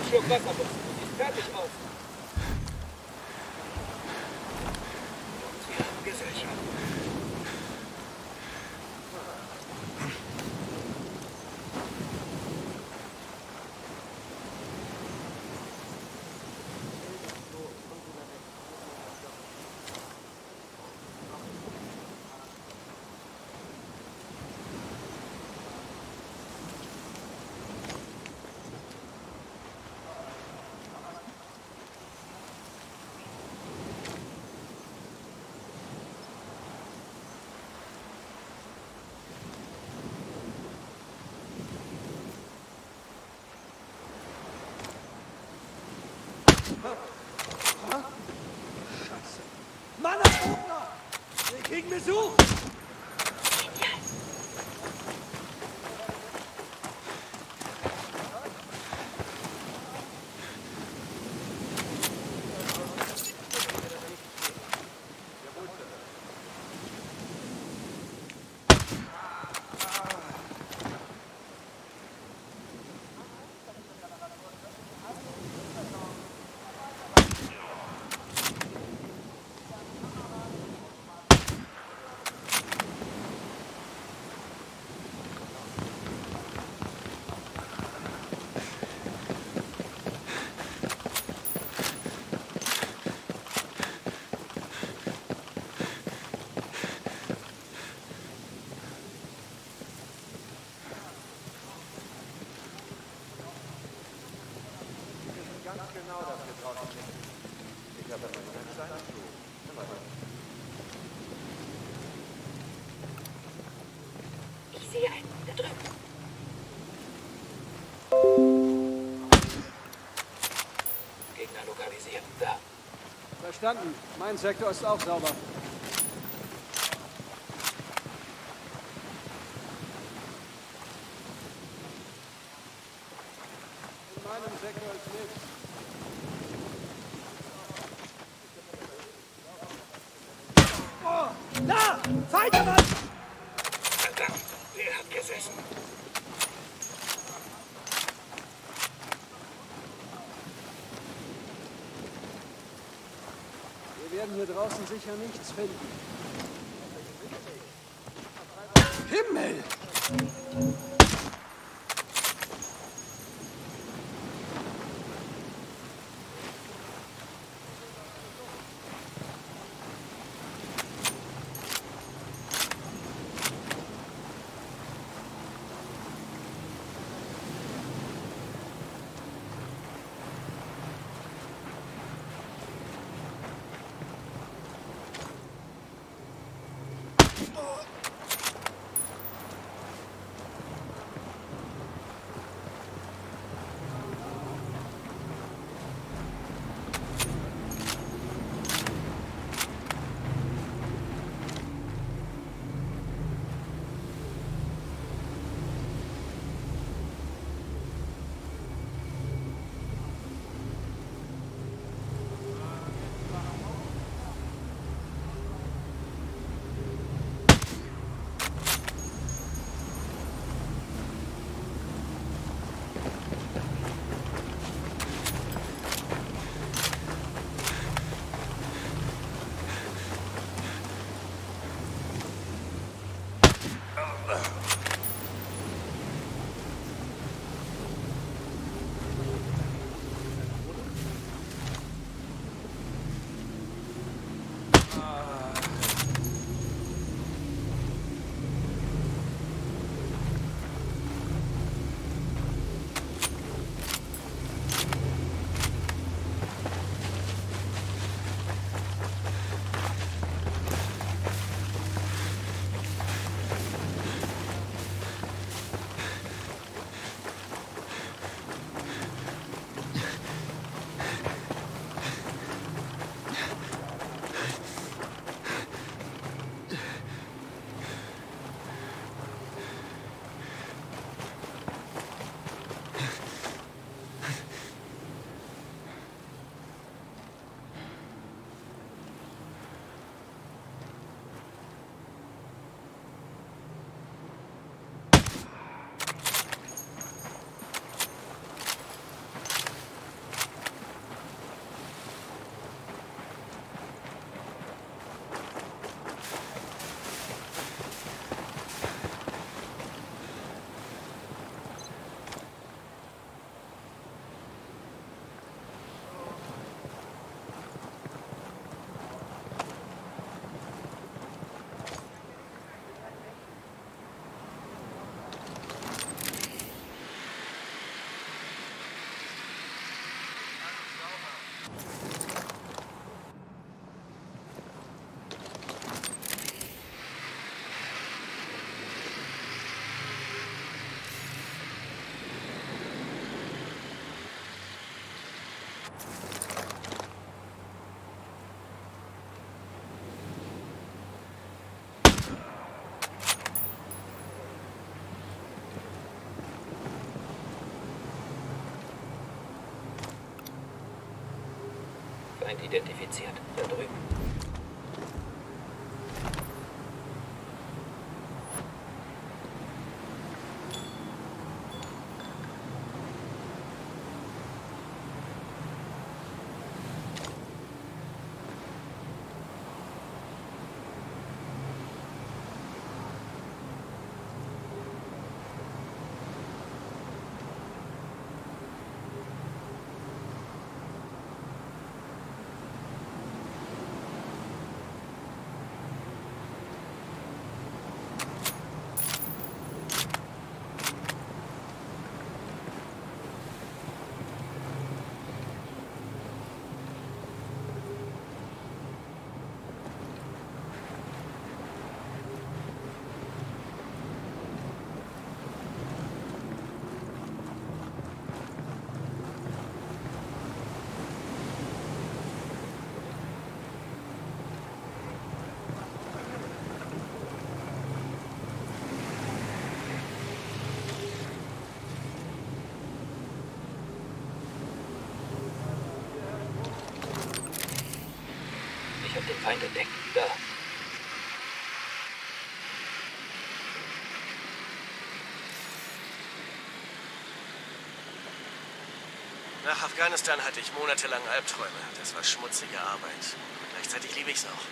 Schluck Wasser, Boss. Sieht fertig aus. Wir haben Gesellschaft. Scheiße. Mann, auf Rudner! Wir kriegen Besuch! Ganz genau, dass wir draußen sind. Ich habe aber nur ein kleines Schuh. Ich sehe einen. Da drüben. Gegner lokalisiert. Da. Verstanden. Mein Sektor ist auch sauber. In meinem Sektor ist nichts. Oh, da! Feinde, Verdammt, wer hat gesessen? Wir werden hier draußen sicher nichts finden. Himmel! Feind identifiziert. Da drüben. Ich habe den Feind entdeckt. Da. Nach Afghanistan hatte ich monatelang Albträume. Das war schmutzige Arbeit. Aber gleichzeitig liebe ich's auch.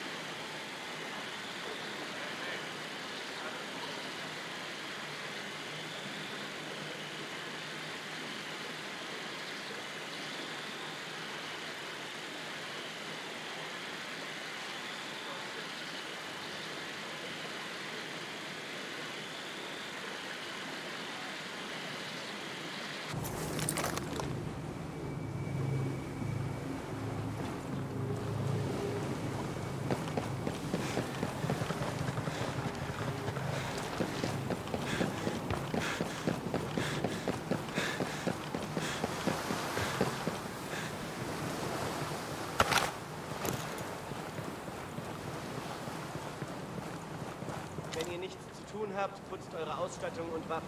Wenn ihr nichts zu tun habt, putzt eure Ausstattung und Waffen.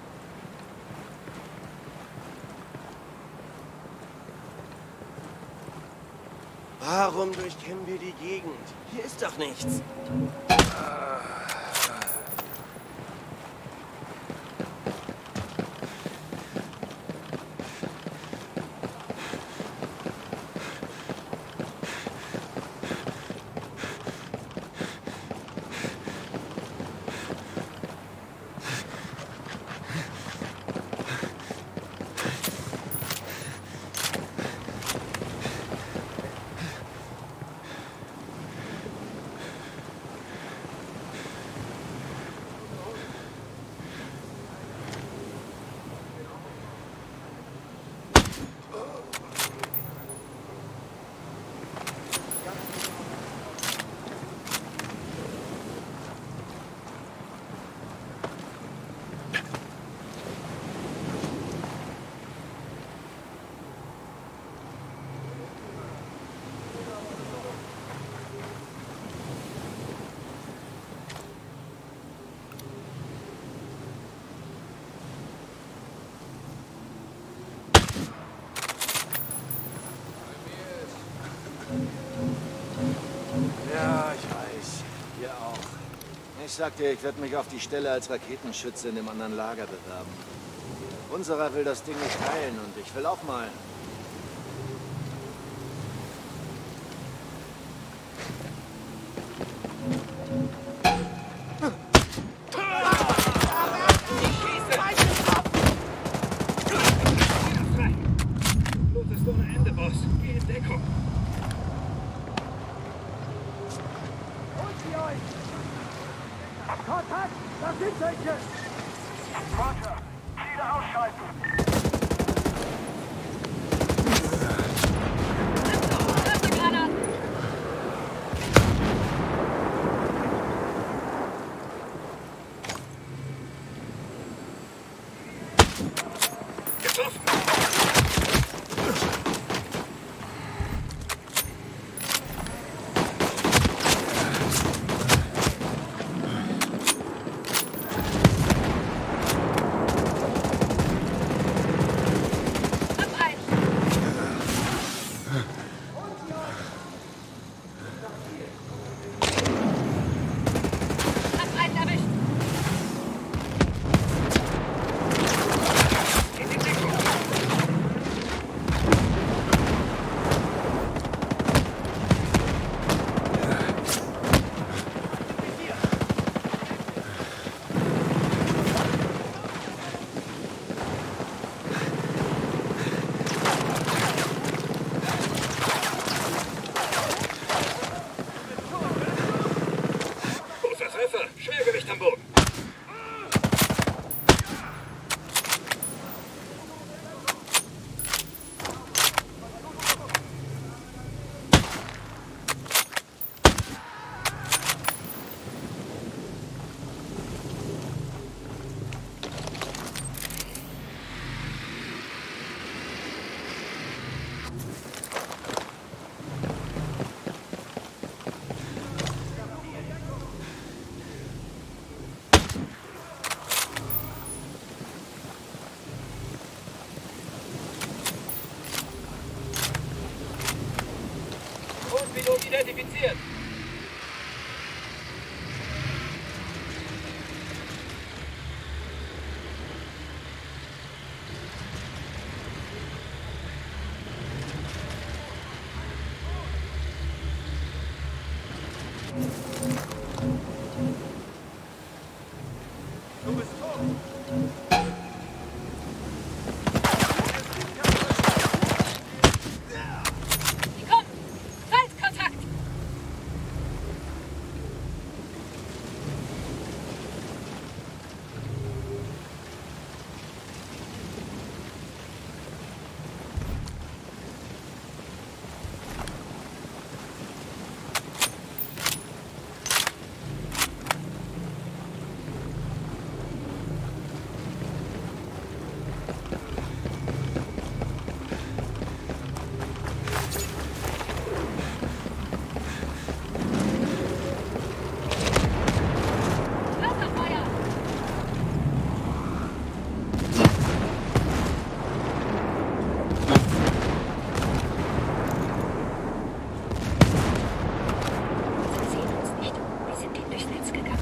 Warum durchkämmen wir die Gegend? Hier ist doch nichts. Ja, ich weiß. Ihr auch. Ich sagte, ich werde mich auf die Stelle als Raketenschütze in dem anderen Lager bewerben. Unserer will das Ding nicht heilen und ich will auch mal. Blut ist ohne Ende, Boss. Geh in Deckung. Holt sie euch! Kontakt! Da sind welche! Roger, Ziele ausschalten. Getroffen. Fest am Boden. Pilot identifiziert. Du bist tot. Die kommen! Feindkontakt! Wasserfeuer! Sie sehen uns nicht. Wir sind ihnen durchs Netz gegangen.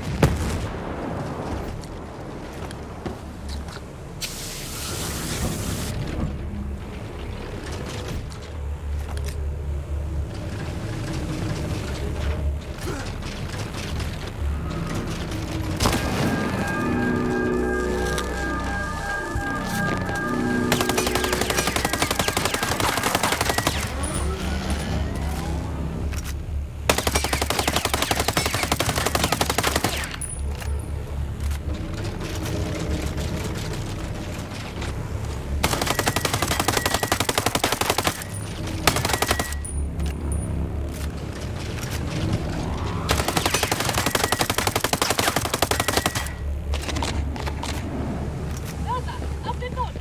Rosa, auf den Boden!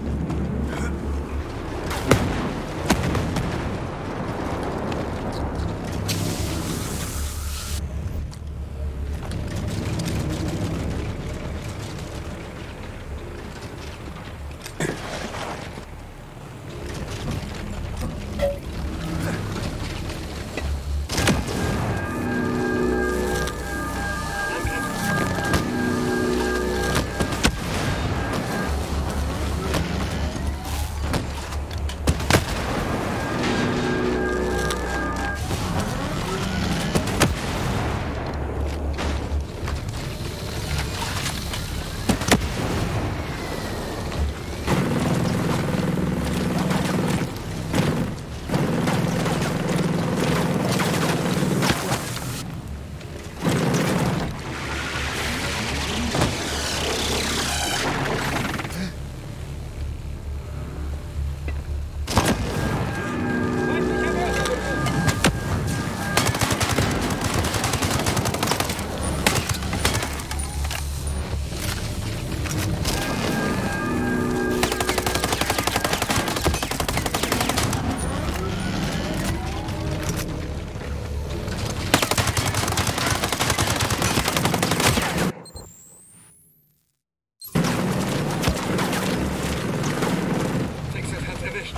Texas hat's erwischt.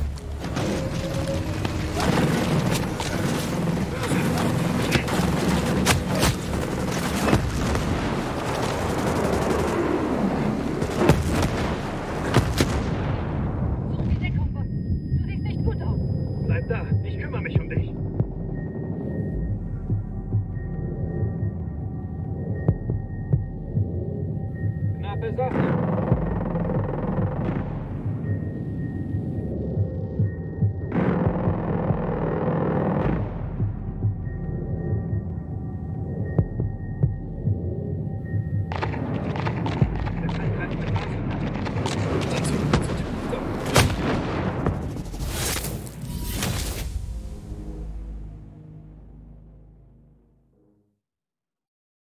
Such die Deckung, Boss. Du siehst nicht gut aus. Bleib da, ich kümmere mich um dich. Knappe Sache.